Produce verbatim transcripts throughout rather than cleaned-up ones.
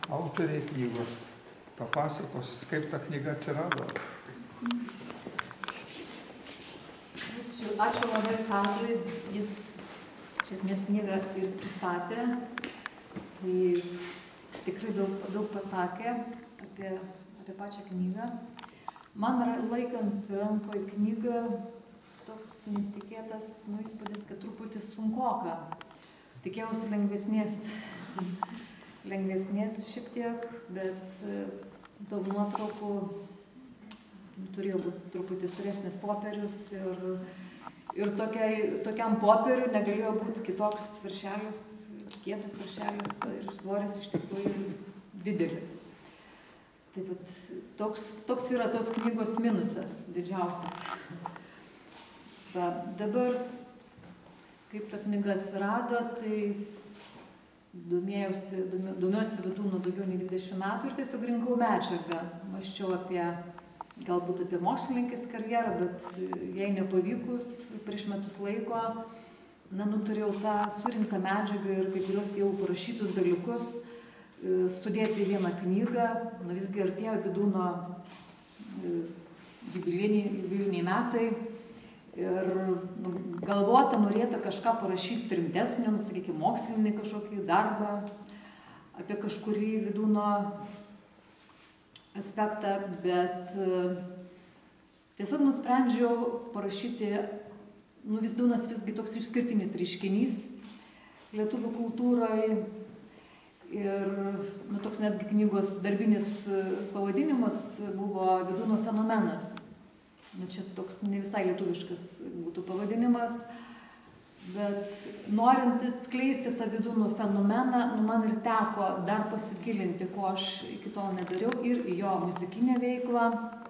autoriai knygos papasakos, kaip ta knyga atsirado. Ačiū, ačiū labai Karlui, jis iš esmės knygą ir pristatė, tai tikrai daug, daug pasakė apie, apie pačią knygą. Man laikant rankoje knygą toks netikėtas nu, įspūdis, kad truputį sunkoka. Tikėjausi lengvesnės, lengvesnės šiek tiek, bet daug nuotraukų turėjo būti truputį suresnis popierius ir, ir tokiai, tokiam popieriu negalėjo būti kitoks viršelis, kietas viršelis ir svoris iš tikrųjų didelis. Taip pat toks, toks yra tos knygos minusas didžiausias. Va, dabar, kaip ta knyga atsirado, tai domėjausi, domiuosi Vydūnu daugiau nei dvidešimt metų ir tiesiog rinkau medžiagą. Mąsčiau apie, galbūt apie mokslininkės karjerą, bet jai nepavykus prieš metus laiko, na, nuturėjau tą surinktą medžiagą ir kai kurios jau parašytus dalykus sudėti į vieną knygą. Nu, visgi artėjo Vydūno jubiliejiniai metai ir nu, galvota, norėta kažką parašyti rimtesnio, nu, sakykime, mokslinį kažkokį darbą apie kažkurį Vydūno aspektą, bet tiesiog nusprendžiau parašyti, nu, Vydūnas visgi toks išskirtinis reiškinys lietuvių kultūroje. Ir nu, toks netgi knygos darbinis pavadinimas buvo Vydūno fenomenas. Nu, čia toks ne visai lietuviškas būtų pavadinimas, bet norint atskleisti tą Vydūno fenomeną, nu, man ir teko dar pasigilinti, ko aš iki tol nedariau, ir į jo muzikinę veiklą.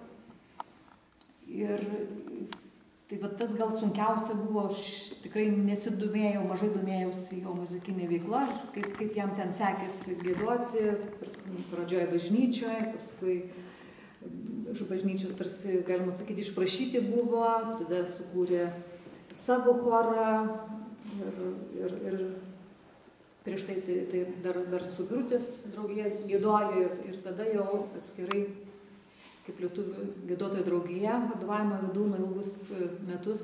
Ir tai va, tas gal sunkiausia buvo, aš tikrai nesidomėjau, mažai domėjausi jo muzikinė veikla, kaip, kaip jam ten sekėsi giedoti, pradžioje bažnyčioje, paskui iš bažnyčios tarsi, galima sakyti, išprašyti buvo, tada sukūrė savo chorą ir, ir, ir prieš tai, tai, tai dar, dar su Birutės draugija giedojo ir, ir tada jau atskirai kaip lietuvių giedotojų draugija, vadovavimo Vydūno ilgus metus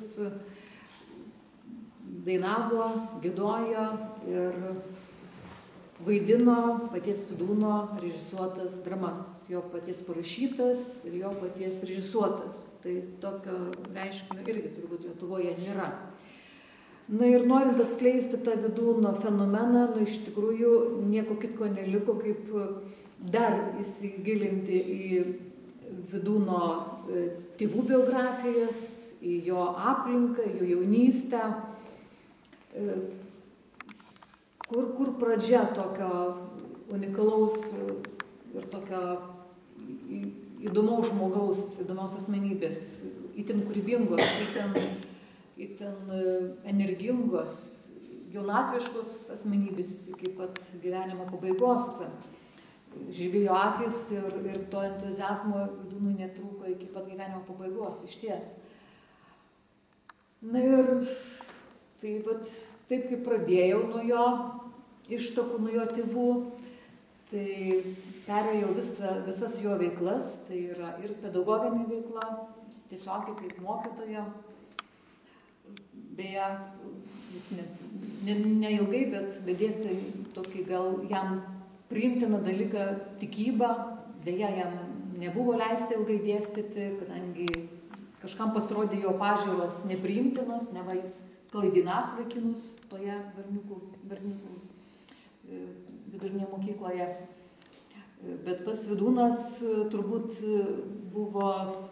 dainavo, giedojo ir vaidino paties Vydūno režisuotas dramas, jo paties parašytas ir jo paties režisuotas. Tai tokio reiškinio irgi turbūt Lietuvoje nėra. Na ir norint atskleisti tą Vydūno fenomeną, nu iš tikrųjų nieko kitko neliko, kaip dar įsigilinti į Vydūno tėvų biografijas, į jo aplinką, jo jaunystę, kur, kur pradžia tokio unikalaus ir tokio įdomaus žmogaus, įdomios asmenybės, itin kūrybingos, itin, itin energingos, jaunatviškos asmenybės iki pat gyvenimo pabaigos. Žibėjo akis ir, ir to entuziazmo Vydūnui netrūko iki pat gyvenimo pabaigos, išties. Na ir taip, pat, taip kaip pradėjau nuo jo ištakų, nuo jo tėvų, tai perėjau visa, visas jo veiklas, tai yra ir pedagoginė veikla, tiesiog kaip mokytoja. Beje, jis ne, ne, neilgai, bet bedėstė tokį gal jam priimtiną dalyką tikybą, deja jam nebuvo leista ilgai dėstyti, kadangi kažkam pasirodė jo pažiūros nepriimtinos, neva jis klaidinąs vaikinus toje berniukų, berniukų vidurinėje mokykloje. Bet pats Vydūnas turbūt buvo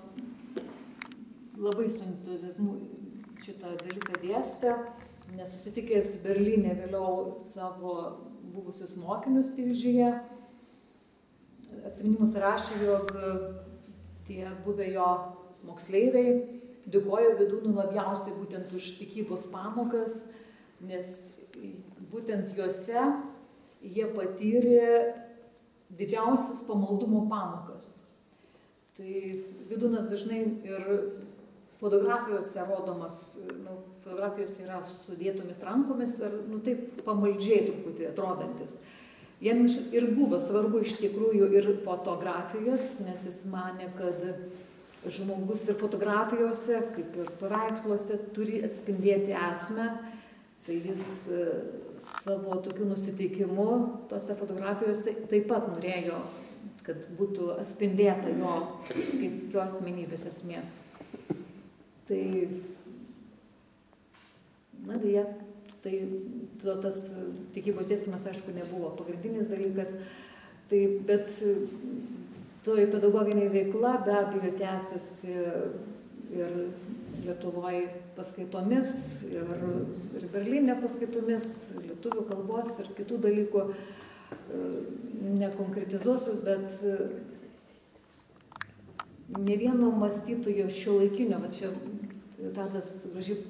labai su entuziazmu šitą dalyką dėstė, nes susitikęs Berlyne vėliau savo buvusius mokinius Tilžėje, atsiminimus rašė, jog tie buvę jo moksleiviai dėkojo Vydūnui labiausiai būtent už tikybos pamokas, nes būtent juose jie patyrė didžiausias pamaldumo pamokas. Tai Vydūnas dažnai ir fotografijose rodomas, nu, fotografijos yra sudėtomis rankomis ir nu, taip pamaldžiai truputį atrodantis. Jiems ir buvo svarbu iš tikrųjų ir fotografijos, nes jis manė, kad žmogus ir fotografijose, kaip ir paveiksluose, turi atspindėti esmę. Tai jis savo tokiu nusiteikimu tose fotografijose taip pat norėjo, kad būtų atspindėta jo, kaip jo asmenybės esmė. Tai, na dėja, tai tas tikybos dėstymas, aišku, nebuvo pagrindinis dalykas, tai, bet toji pedagoginė veikla be abejo tęsiasi ir Lietuvoje paskaitomis, ir, ir Berlyne paskaitomis, lietuvių kalbos ir kitų dalykų. Nekonkretizuosiu, bet ne vieno mąstytojo šiuolaikinio, va čia Tadas gražiai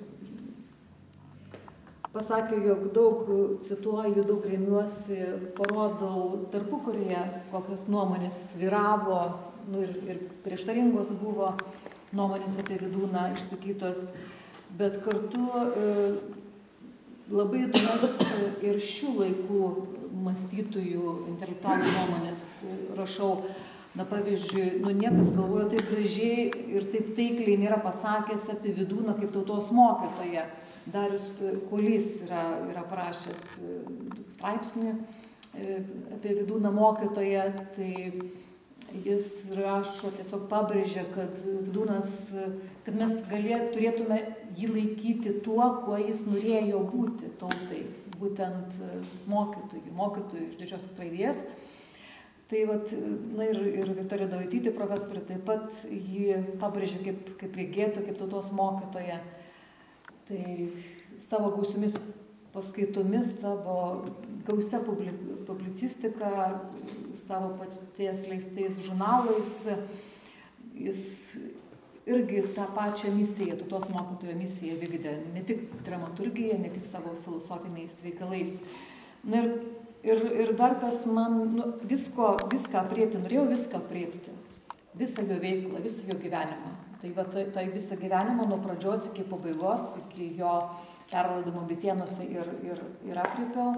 pasakė, jog daug cituoju, daug remiuosi, parodau tarpukaryje, kokios nuomonės svyravo, nu, ir, ir prieštaringos buvo nuomonės apie Vydūną išsakytos, bet kartu e, labai įdomias ir šių laikų mąstytojų, intelektualų nuomonės rašau. Na, pavyzdžiui, nu, niekas galvoja taip gražiai ir taip taikliai nėra pasakęs apie Vydūną kaip tautos mokytoją. Darius Kuolys yra, yra parašęs straipsnį apie Vydūną mokytoją, tai jis rašo, tiesiog pabrėžia, kad Vydūnas, kad mes galėt, turėtume jį laikyti tuo, kuo jis norėjo būti tautai, būtent mokytojų, mokytojų iš didžiosios raidės. Tai vat, na ir, ir Viktorija Daujotytė, profesorė, taip pat jį pabrėžia kaip, kaip reikėtų, kaip tautos mokytoja. Tai savo gausiomis paskaitomis, savo gausia publicistika, savo paties leistais žurnalais, jis irgi tą pačią misiją, tautos mokytojo misiją vykdė, ne tik dramaturgiją, ne tik savo filosofiniais veikalais. Na ir, ir, ir dar kas man, nu, visko, viską apriepti, norėjau viską apriepti, visą jo veiklą, visą jo gyvenimą. Tai va, tai, tai visą gyvenimą nuo pradžios iki pabaigos, iki jo perlaidimo Bitėnuose ir, ir, ir apriepiau.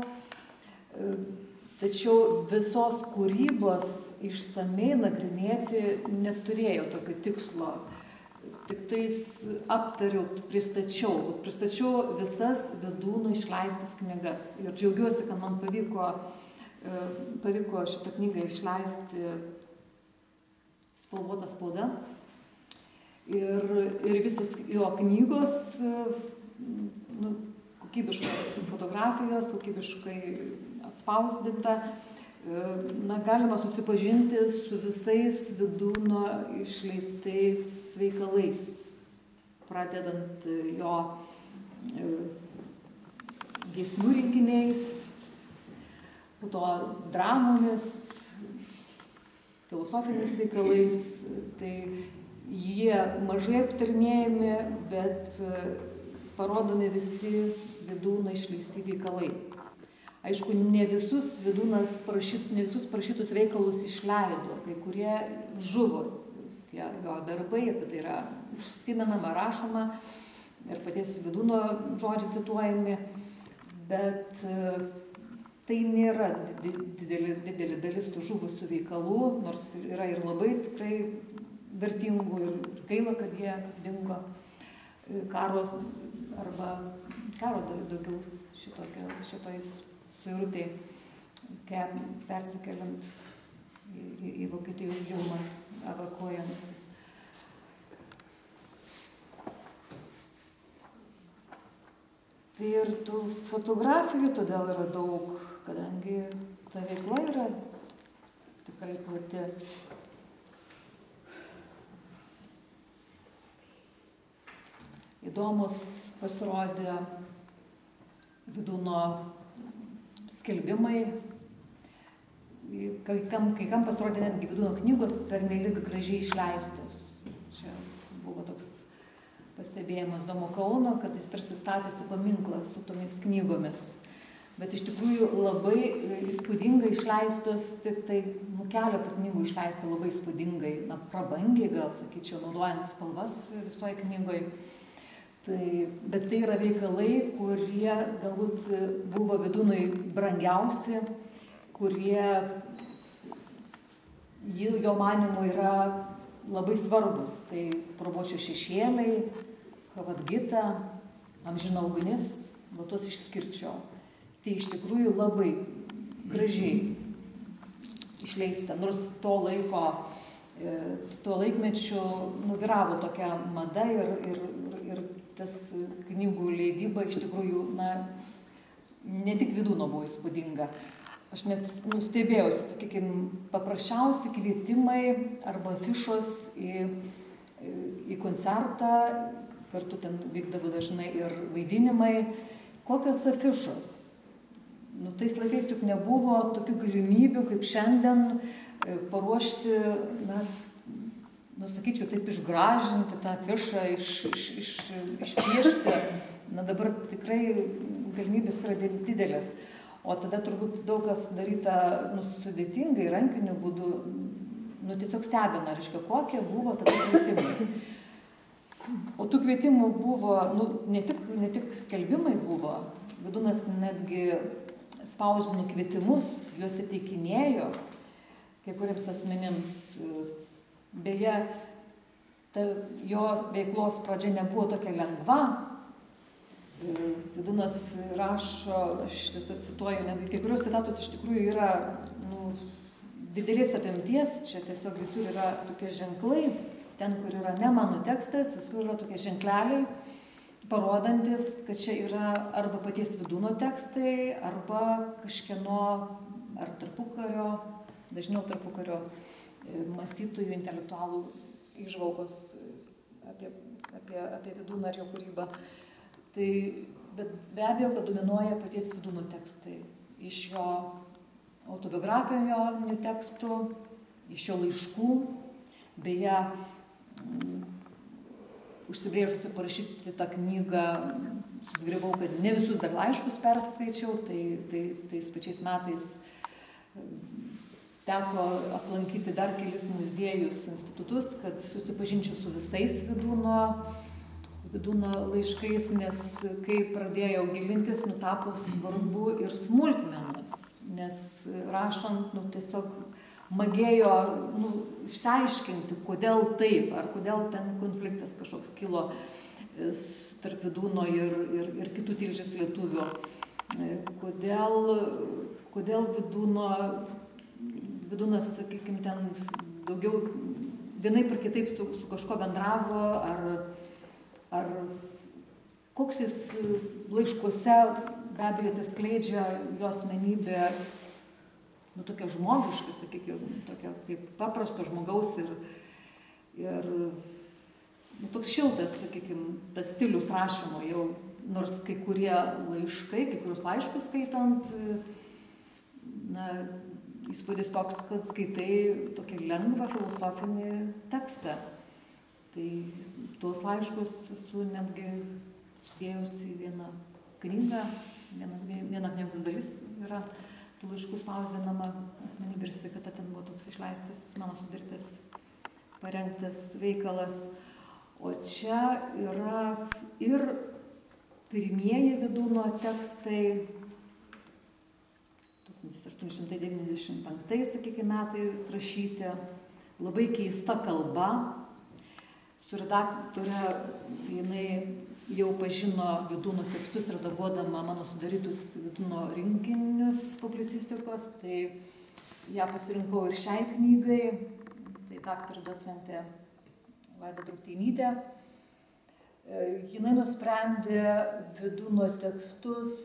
Tačiau visos kūrybos išsamei nagrinėti neturėjau tokio tikslo. Tik tais aptariau, pristačiau, pristačiau visas Vydūno išleistas knygas. Ir džiaugiuosi, kad man pavyko, pavyko šitą knygą išleisti spalvota spauda. Ir, ir visos jo knygos, nu, kokybiškos fotografijos, kokybiškai atspausdinta. Na, galima susipažinti su visais Vydūno išleistais veikalais, pradedant jo giesmių rinkiniais, po to dramomis, filosofiniais veikalais. Tai jie mažai aptarinėjami, bet parodomi visi Vydūno išleisti veikalai. Aišku, ne visus Vydūnas parašyt, ne visus parašytus veikalus išleido, kai kurie žuvo. Tie jo darbai, apie tai yra užsimenama, rašoma ir paties Vydūno žodžiai cituojami, bet tai nėra didelė, didelė dalis tų žuvusių veikalų, nors yra ir labai tikrai vertingų ir gaila, kad jie dingo karo arba karo daugiau šitokio, šitojais suirutėj, persikeliant į, į, į Vokietijos gilumą, evakuojantis. Tai ir tų fotografijų todėl yra daug, kadangi ta veikla yra tikrai plati. Įdomus pasirodė Vydūno skelbimai, kai kam, kai kam pasirodė netgi Vydūno knygos pernelyg gražiai išleistos. Čia buvo toks pastebėjimas Domo Kauno, kad jis tarsi statėsi paminklą su tomis knygomis. Bet iš tikrųjų labai įspūdingai išleistos, tik tai nu, keletą knygų išleista labai įspūdingai, na, prabangiai gal, sakyčiau, naudojant spalvas visoje knygoje. Tai, bet tai yra veikalai, kurie galbūt buvo Vydūnui brangiausi, kurie jo manymu yra labai svarbus. Tai Probočio šešėliai, Havadgita, Amžina ugnis, va tuos išskirčiau. Tai iš tikrųjų labai gražiai išleista, nors to laiko, tuo laikmečiu nuvyravo tokia mada ir, ir, ir tas knygų leidyba iš tikrųjų, na, ne tik Vydūno buvo įspūdinga. Aš net nustebėjausi, sakykime, paprasčiausi kvietimai arba afišos į, į koncertą, kartu ten vykdavo dažnai ir vaidinimai. Kokios afišos? Nu, tais laikais juk nebuvo tokių galimybių, kaip šiandien paruošti, na, nu, sakyčiau, taip išgražinti tą afišą, iš, iš, iš, išpiešti. Na, dabar tikrai galimybės yra didelės. O tada turbūt daug kas daryta, nu, sudėtingai, rankiniu būdu, nu, tiesiog stebina, reiškia, kokie buvo tada kvietimai. O tų kvietimų buvo, nu, ne tik, ne tik skelbimai buvo, Vydūnas netgi spausdino kvietimus, juos įteikinėjo kai kuriems asmenims. Beje, ta jo veiklos pradžia nebuvo tokia lengva. Vydūnas rašo, aš cituoju, netgi kai kurios citatos iš tikrųjų yra, nu, didelės apimties, čia tiesiog visur yra tokie ženklai, ten, kur yra ne mano tekstas, visur yra tokie ženkleliai, parodantis, kad čia yra arba paties Vydūno tekstai, arba kažkieno, ar tarpukario, dažniau tarpukario mąstytojų, intelektualų įžvalgos apie, apie, apie Vydūną ir jo kūrybą. Tai, bet be abejo, kad dominuoja paties Vydūno tekstai. Iš jo autobiografinių tekstų, iš jo laiškų. Beje, užsibrėžusi parašyti tą knygą, susigribau, kad ne visus dar laiškus perskaičiau, tai, tai tais pačiais metais teko aplankyti dar kelis muziejus, institutus, kad susipažinčiau su visais Vydūno, Vydūno laiškais, nes kai pradėjau gilintis, nutapo svarbu ir smulkmenos, nes rašant, nu, tiesiog magėjo, nu, išsiaiškinti, kodėl taip, ar kodėl ten konfliktas kažkoks kilo tarp Vydūno ir, ir, ir kitų Tilžės lietuvių. Kodėl, kodėl Vydūno, Vydūnas, sakykime, ten daugiau vienaip ar kitaip su, su kažko bendravo, ar, ar koks jis laiškuose be abejo atsiskleidžia jo asmenybė, nu, tokia žmogiška, sakykime, tokia kaip paprasto žmogaus ir, ir nu, toks šiltas, sakykime, tas stilius rašymo jau, nors kai kurie laiškai, kai kurios laiškus skaitant, na, įspūdis toks, kad skaitai tokį lengvą filosofinį tekstą. Tai tuos laiškus esu netgi sudėjusi į vieną knygą, viena, viena knygos dalis yra tų laiškų spausdinama, Asmenybė ir sveikata, ten buvo toks išleistas, mano sudarytas, parengtas veikalas. O čia yra ir pirmieji Vydūno tekstai, tūkstantis aštuoni šimtai devyniasdešimt penktais, sakykime, metais rašyti, labai keista kalba. Su redaktore jinai jau pažino Vydūno tekstus, redaguodama mano sudarytus Vydūno rinkinius publicistikos, tai ją pasirinkau ir šiai knygai, tai daktarė docentė Vaida Drukteinytė. Jinai nusprendė Vydūno tekstus,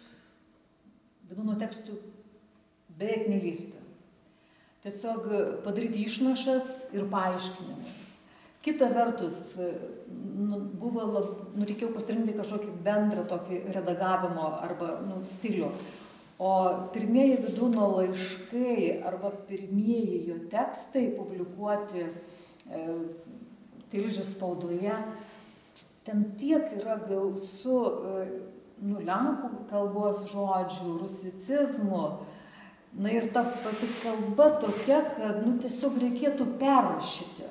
Vydūno tekstų beveik nelysti. Tiesiog padaryti išnašas ir paaiškinimus. Kita vertus, nu, buvo, lab, nu, reikėjo pasirinkti kažkokį bendrą tokį redagavimo arba, nu, stilių. O pirmieji Vydūno laiškai arba pirmieji jo tekstai publikuoti e, Tilžės spaudoje, ten tiek yra gausu e, nu, lenkų kalbos žodžių, rusicizmų. Na ir ta pati kalba tokia, kad nu, tiesiog reikėtų perrašyti.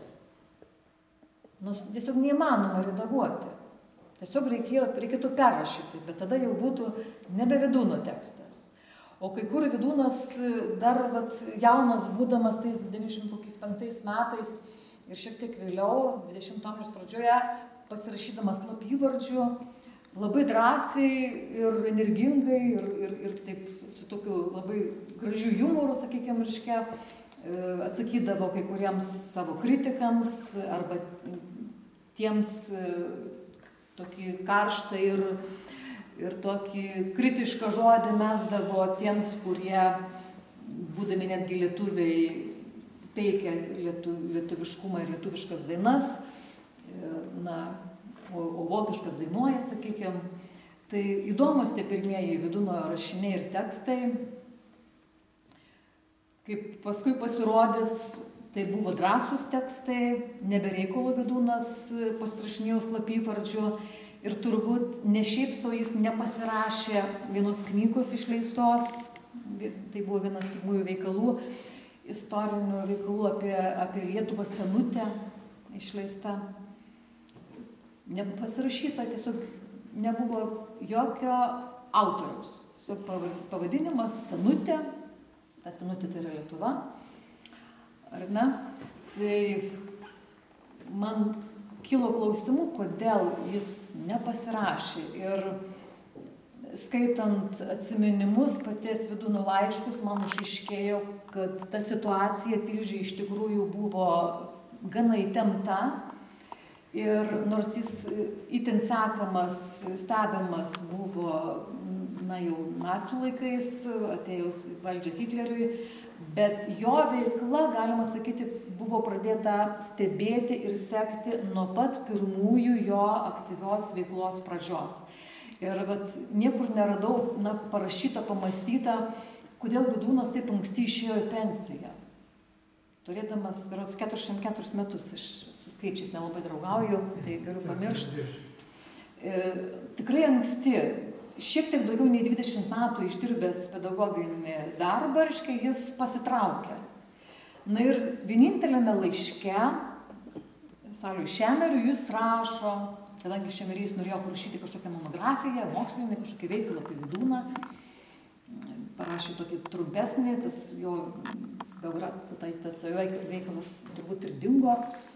Nu, tiesiog neįmanoma redaguoti. Tiesiog reikėjo, reikėtų perrašyti, bet tada jau būtų nebe Vydūno tekstas. O kai kur Vydūnas dar vat, jaunas būdamas tais devyniasdešimt penktais metais ir šiek tiek vėliau, dvidešimto amžiaus pradžioje, pasirašydamas slapyvardžiu, labai drąsiai ir energingai ir, ir, ir taip su tokiu labai gražiu humoru, sakykime, reiškia, atsakydavo kai kuriems savo kritikams arba tiems tokį karštą ir, ir tokį kritišką žodį mesdavo tiems, kurie, būdami netgi lietuviai, peikia lietu, lietuviškumą ir lietuviškas dainas, na, o, o vokiškas dainuoja, sakykime. Tai įdomus tie pirmieji Vydūno rašiniai ir tekstai. Kaip paskui pasirodys, tai buvo drąsūs tekstai, nebereikalo Vydūnas pasirašinėjo slapyvardžiu ir turbūt ne šiaip savo jis nepasirašė vienos knygos išleistos, tai buvo vienas pirmųjų veikalų, istorinių veikalų apie, apie Lietuvą senutę išleista. Nepasirašyta, tiesiog nebuvo jokio autoriaus, tiesiog pavadinimas senutė. Ta senutė tai yra Lietuva, ar ne? Tai man kilo klausimų, kodėl jis nepasirašė. Ir skaitant atsiminimus, paties Vydūno laiškus, man išaiškėjo, kad ta situacija Tilžėje iš tikrųjų buvo gana įtempta. Ir nors jis itin sekamas, stebimas buvo, na, jau nacių laikais, atėjus valdžią Hitleriui, bet jo veikla, galima sakyti, buvo pradėta stebėti ir sekti nuo pat pirmųjų jo aktyvios veiklos pradžios. Ir vat, niekur neradau, na, parašyta, pamastyta, kodėl Vydūnas taip anksti išėjo į pensiją. Turėdamas, berods, keturiasdešimt keturis metus, aš su skaičiais nelabai draugauju, tai galiu pamiršti. E, tikrai anksti, šiek tiek daugiau nei dvidešimt metų išdirbęs pedagoginį darbą, reiškia, jis pasitraukė. Na ir vieninteliame laiške, Sauliui Šemeriui, jis rašo, kadangi Šemerys norėjo parašyti kažkokią monografiją, mokslinį, kažkokį veikalą apie Vydūną, parašė tokį trumpesnį, tas jo tai tas veikalas turbūt ir dingo,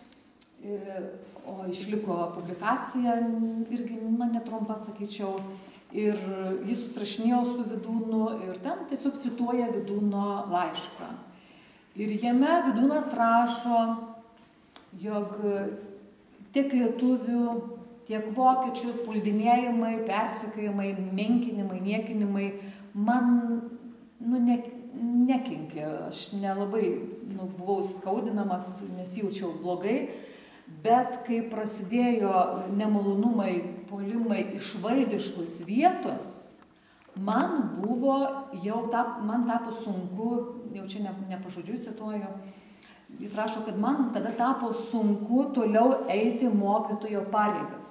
o išliko publikacija irgi, na, netrumpa, sakyčiau, ir jis susirašinėjo su Vydūnu ir ten tiesiog cituoja Vydūno laišką. Ir jame Vydūnas rašo, jog tiek lietuvių, tiek vokiečių puldinėjimai, persekiojimai, menkinimai, niekinimai man, nu, ne, nekenkė. Aš nelabai, nu, buvau skaudinamas, nesijaučiau blogai, bet kai prasidėjo nemalonumai, puolimai iš valdiškos vietos, man buvo, jau tap, man tapo sunku, jau čia ne, ne pažodžiui cituoju, jis rašo, kad man tada tapo sunku toliau eiti mokytojo pareigas.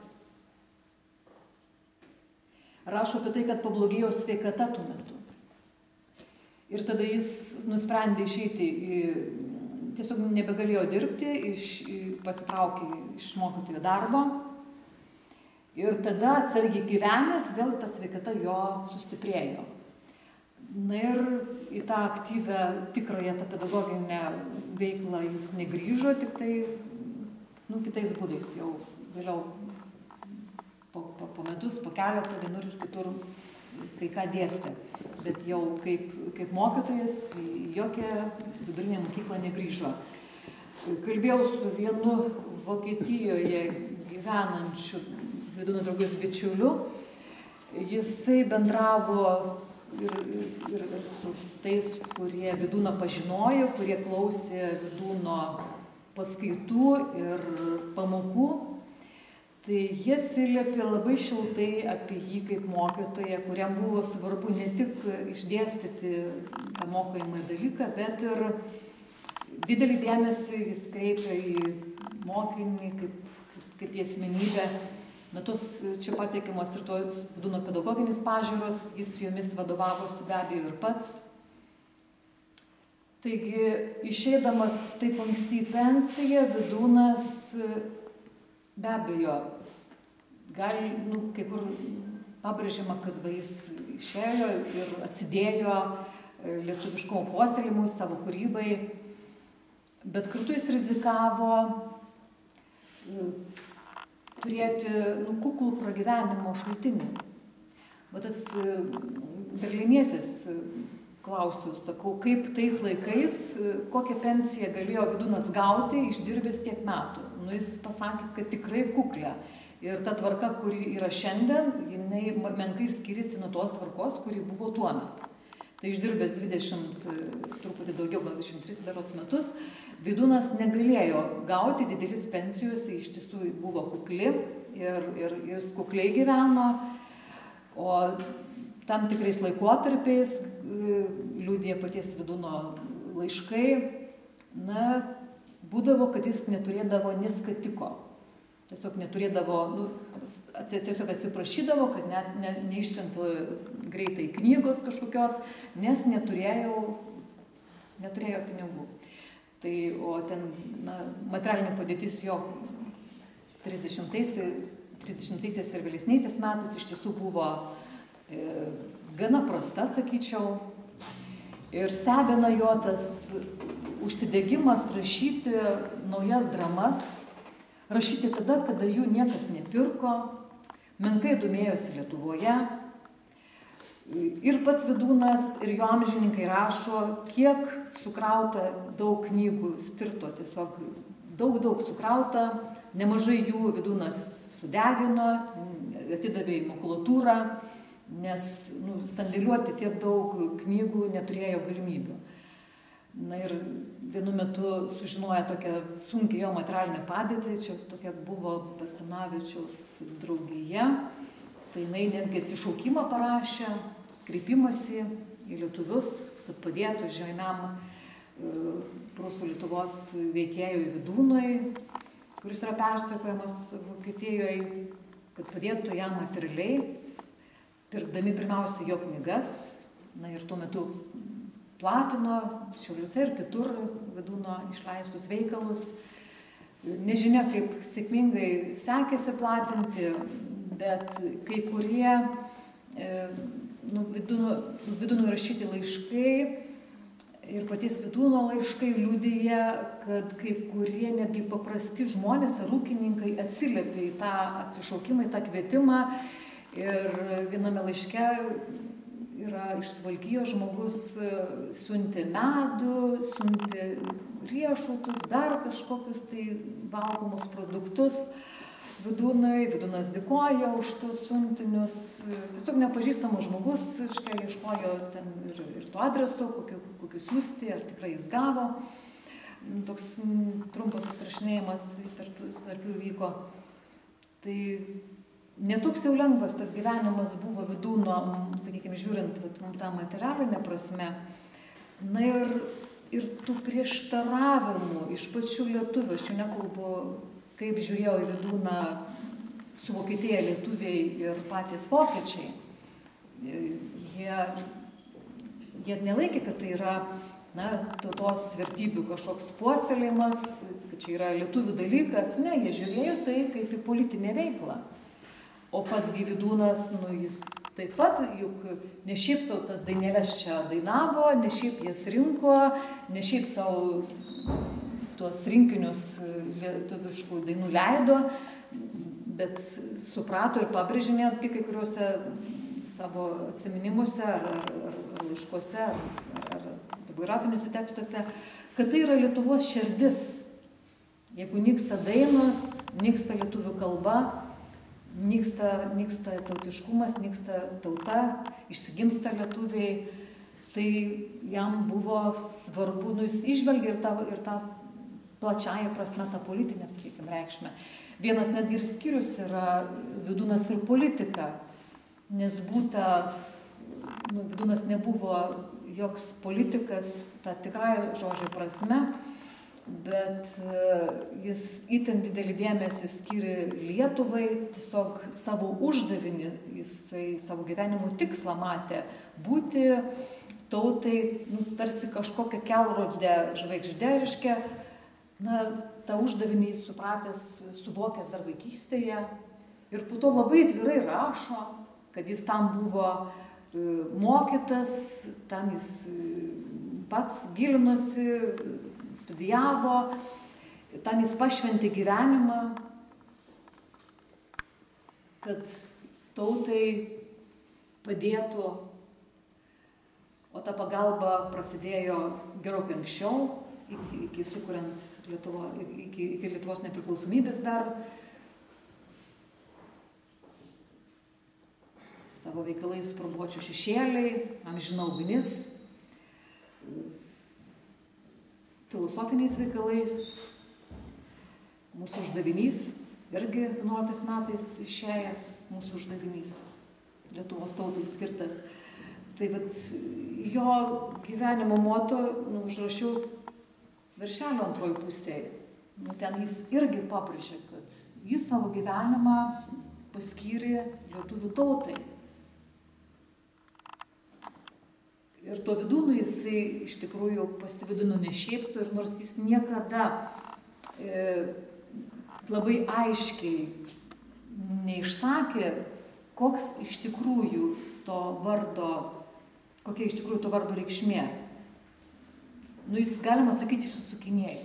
Rašo apie tai, kad pablogėjo sveikata tuo metu. Ir tada jis nusprendė išeiti, į, tiesiog nebegalėjo dirbti, iš, pasitraukė iš mokytojo darbo. Ir tada atsargiai gyvenęs, vėl ta sveikata jo sustiprėjo. Na ir į tą aktyvę, tikrąją tą pedagoginę veiklą jis negrįžo, tik tai, nu, kitais būdais jau vėliau po, po, po metus, po keletą, vienur ir kitur kai ką dėstė. Bet jau kaip, kaip mokytojas į jokią vidurinę mokyklą negrįžo. Kalbėjau su vienu Vokietijoje gyvenančiu Vydūno draugijos bičiuliu. Jisai bendravo ir, ir, ir su tais, kurie Vydūną pažinojo, kurie klausė Vydūno paskaitų ir pamokų. Tai jie atsiliepė labai šiltai apie jį kaip mokytoją, kuriam buvo svarbu ne tik išdėstyti tą mokomąjį dalyką, bet ir didelį dėmesį jis kreipia į mokinį kaip, kaip į asmenybę. Na, tos čia pateikiamos ir to Vydūno pedagoginis pažiūros, jis jomis vadovavosi be abejo ir pats. Taigi, išeidamas taip anksti į pensiją, Vydūnas be abejo gali, nu, kai kur pabrėžiama, kad va, jis išėjo ir atsidėjo lietuviškumo puoselėjimui, savo kūrybai, bet kartu jis rizikavo turėti nu, kuklų pragyvenimo šaltinį. Va tas berlynietis, klausiu, sakau, kaip tais laikais, kokią pensiją galėjo Vydūnas gauti, išdirbęs tiek metų. Nu, jis pasakė, kad tikrai kuklę. Ir ta tvarka, kuri yra šiandien, jinai menkai skiriasi nuo tos tvarkos, kuri buvo tuo metu. Tai išdirbęs dvidešimt, truputį daugiau, gal dvidešimt tris berods metus, Vydūnas negalėjo gauti didelis pensijos, iš tiesų buvo kukli ir, ir jis kukliai gyveno, o tam tikrais laikotarpiais, liudija paties Vydūno laiškai, na, būdavo, kad jis neturėdavo neskatiko. Tiesiog neturėdavo, nu, tiesiog atsiprašydavo, kad net ne, neišsiuntų greitai knygos kažkokios, nes neturėjo, neturėjo pinigų. Tai, o ten, na, materialinė padėtis jo trisdešimtaisiais ir vėlesniaisiais metais iš tiesų buvo e, gana prasta, sakyčiau. Ir stebina jo tas užsidegimas rašyti naujas dramas, rašyti tada, kada jų niekas nepirko, menkai domėjosi Lietuvoje. Ir pats Vydūnas, ir jo amžininkai rašo, kiek sukrauta daug knygų stirto, tiesiog daug, daug sukrauta, nemažai jų Vydūnas sudegino, atidavė į makulatūrą, nes nu, sandėliuoti tiek daug knygų neturėjo galimybių. Na ir vienu metu sužinoja tokią sunkiai jo materialinę padėtį, čia tokia buvo Basanavičiaus draugija, tai jinai netgi atsišaukimą parašė, kreipimąsi į lietuvius, kad padėtų žemiam prūsų Lietuvos veikėjui Vydūnui, kuris yra persekiojamas Vokietijoje, kad padėtų jam materialiai, pirkdami pirmiausia jo knygas, na ir tuo metu platino Šiauliuose ir kitur Vydūno išleistus veikalus. Nežinia, kaip sėkmingai sekėsi platinti, bet kai kurie e, nu, Vydūnui rašyti laiškai ir paties Vydūno laiškai liudija, kad kai kurie netgi paprasti žmonės ar ūkininkai atsiliepė į tą atsišaukimą, į tą kvietimą. Ir viename laiške yra iš Suvalkijos žmogus siuntė medų, siuntė riešutus, dar kažkokius tai valgomus produktus Vydūnui. Vydūnas dėkojo už tuos siuntinius. Tiesiog nepažįstamas žmogus, iškai ieškojo ten ir, ir to adreso, kokiu, kokiu siūsti, ar tikrai jis gavo. Toks trumpas susirašinėjimas tarp, tarp jų vyko. Tai netoks jau lengvas tas gyvenimas buvo Vydūno, sakykime, žiūrint vat, tą materialinę prasme. Na ir, ir tų prieštaravimų iš pačių lietuvių, aš jau nekalbu, kaip žiūrėjo į Vydūną su Vokietija lietuviai ir patys vokiečiai. Jie, jie nelaikė, kad tai yra na, tautos vertybių kažkoks puoselėjimas, kad čia yra lietuvių dalykas. Ne, jie žiūrėjo tai kaip į politinę veiklą. O pats Vydūnas, nu, jis taip pat, juk ne šiaip savo tas dainėlės čia dainavo, ne šiaip jas rinko, ne šiaip savo tuos rinkinius lietuviškų dainų leido, bet suprato ir pabrėžė netgi kai kuriuose savo atsiminimuose ar, ar, ar, ar laiškuose, ar, ar biografiniuose tekstuose, kad tai yra Lietuvos širdis. Jeigu nyksta dainos, nyksta lietuvių kalba, Nyksta, nyksta tautiškumas, nyksta tauta, išsigimsta lietuviai, tai jam buvo svarbu, nu jis išvelgia ir tą, ir tą plačiąją prasme, tą politinę, sakykime, reikšmę. Vienas netgi ir skyrius yra Vydūnas ir politika, nes būta, nu, Vydūnas nebuvo joks politikas, tą tikrąją žodžio prasme, bet jis itin didelį dėmesį skyrė Lietuvai, tiesiog savo uždavinį, jisai savo gyvenimo tikslą matė būti tautai, nu, tarsi kažkokią kelrodždę žvaigždę, reiškia, na, tą uždavinį jis supratęs, suvokęs dar vaikystėje ir po to labai atvirai rašo, kad jis tam buvo mokytas, tam jis pats gilinosi, studijavo, tam jis pašventė gyvenimą, kad tautai padėtų, o ta pagalba prasidėjo gerokai anksčiau, iki, iki sukuriant Lietuvo, iki, iki Lietuvos nepriklausomybės dar. Savo veikalais Sparnuočio šešėliai, Amžina ugnis, filosofiniais veikalais, Mūsų uždavinys, irgi vienuoliktais metais išėjęs Mūsų uždavinys, Lietuvos tautai skirtas. Tai vat jo gyvenimo moto, nu, užrašiau viršelio antroj pusėje. Nu, ten jis irgi pabrėžė, kad jis savo gyvenimą paskyrė lietuvių tautai. Ir tuo vidūnu jisai iš tikrųjų pasivadino ne šiaip sau, ir nors jis niekada e, labai aiškiai neišsakė, koks iš tikrųjų to vardo, kokia iš tikrųjų to vardo reikšmė. Nu, jis, galima sakyti, išsisukinėjo.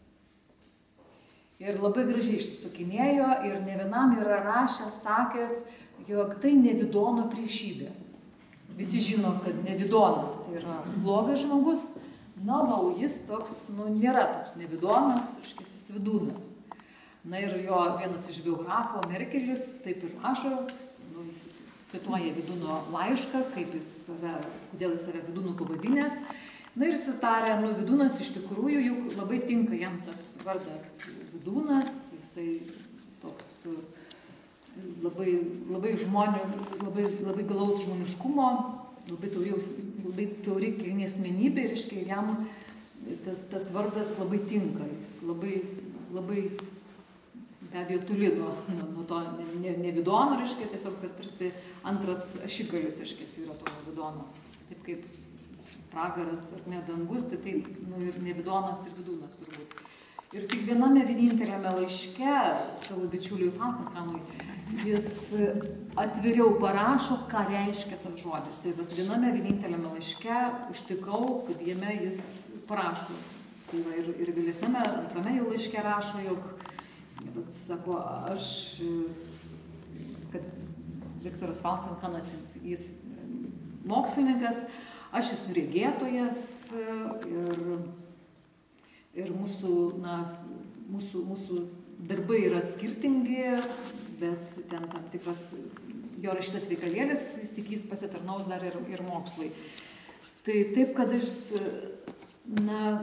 Ir labai gražiai išsisukinėjo, ir ne vienam yra rašęs, sakęs, jog tai Nevidono priešybė. Visi žino, kad Nevidonas tai yra blogas žmogus, na, o jis toks, nu, nėra toks Nevidonas, reiškia, jis Vidūnas. Na ir jo vienas iš biografų, Merkelis, taip ir rašo, nu, jis cituoja Vidūno laišką, kaip jis save, kodėl jis save Vidūnu pavadinęs. Na ir sutarė, nu, Vidūnas iš tikrųjų juk labai tinka jam tas vardas Vidūnas, jisai toks labai, labai žmonių, labai, labai gilaus žmoniškumo, labai tauriaus, labai tauri kilni asmenybė, ir iškai jam tas, tas vardas labai tinka, jis labai, labai be abejo toli nuo, nuo to Nevidono, reiškia, tiesiog, kad tarsi antras ašigalis, reiškia, yra to Nevidono. Taip kaip pragaras ar ne dangus, tai taip, nu, ir Nevidonas, ir Vidūnas turbūt. Ir tik viename vieninteliame laiške savo bičiuliui Falkenhamui jis atviriau parašo, ką reiškia tas žodis. Tai bet viename vieninteliame laiške užtikau, kad jame jis parašo. Tai va, ir, ir vėlesnėme antrame jau laiške rašo, jog, bet, sako, aš, kad Viktoras Falkenhamas, jis, jis mokslininkas, aš esu regėtojas, ir, ir mūsų, na, mūsų, mūsų darbai yra skirtingi, bet ten tam tikras jo rašytas veikalėlis, jis tik jis pasitarnaus dar ir, ir mokslai. Tai taip, kad aš, na,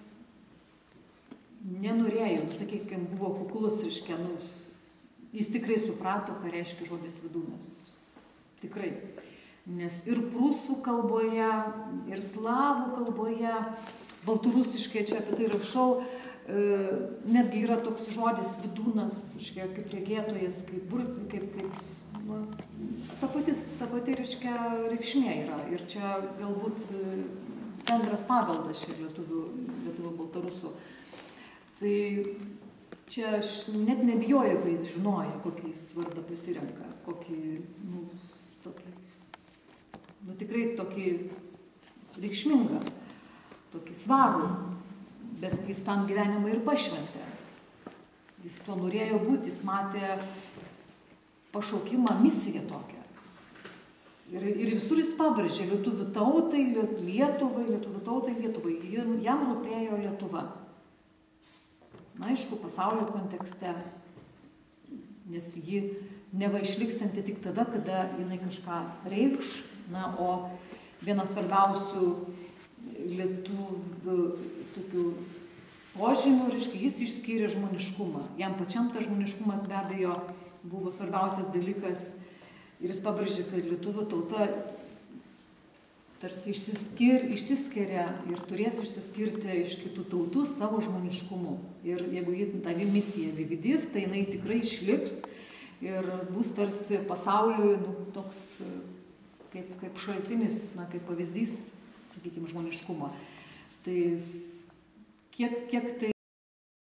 nenorėjau, nu, sakykime, buvo kuklus, reiškia, nu, jis tikrai suprato, ką reiškia žodis Vidūnas. Tikrai. Nes ir prūsų kalboje, ir slavų kalboje, baltarusiškai čia apie tai rašau, e, netgi yra toks žodis Vidūnas, reiškia, kaip regėtojas, kaip, kaip, kaip nu, ta pati, ta pati reiškia, reikšmė yra. Ir čia galbūt bendras paveldas čia lietuvių, lietuvių baltarusų. Tai čia aš net nebijoju, kai jis žinojo, kokį jis vardą pasirenka, kokį, nu, tokį, nu, tikrai tokį reikšmingą, tokį svarų, bet jis tam gyvenimą ir pašventė. Jis to norėjo būti, jis matė pašaukimą, misiją tokią. Ir, ir visur jis pabrėžė lietuvių tautai, Lietuvai, lietuvių tautai, Lietuvai. Jam rūpėjo Lietuva. Na, aišku, pasaulio kontekste, nes ji neva išlikstanti tik tada, kada jinai kažką reikš. Na, o vienas svarbiausių lietuvių tokių požymių, reiškia, jis išskyrė žmoniškumą. Jam pačiam tas žmoniškumas be abejo buvo svarbiausias dalykas, ir jis pabrėžė, kad lietuvių tauta tarsi išsiskir, išsiskiria ir turės išsiskirti iš kitų tautų savo žmoniškumu. Ir jeigu jį tą misiją vykdys, tai jinai tikrai išliks ir bus tarsi pasauliui, nu, toks kaip, kaip šaltinis, na, kaip pavyzdys, sakykime, žmoniškumo. Tai kiek, kiek tai